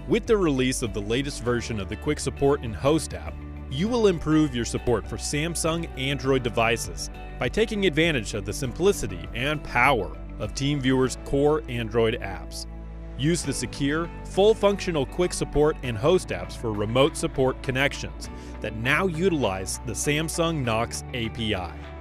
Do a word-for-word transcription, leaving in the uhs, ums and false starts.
With the release of the latest version of the Quick Support and Host app, you will improve your support for Samsung Android devices by taking advantage of the simplicity and power of TeamViewer's core Android apps. Use the secure, full-functional Quick Support and Host apps for remote support connections that now utilize the Samsung Knox A P I.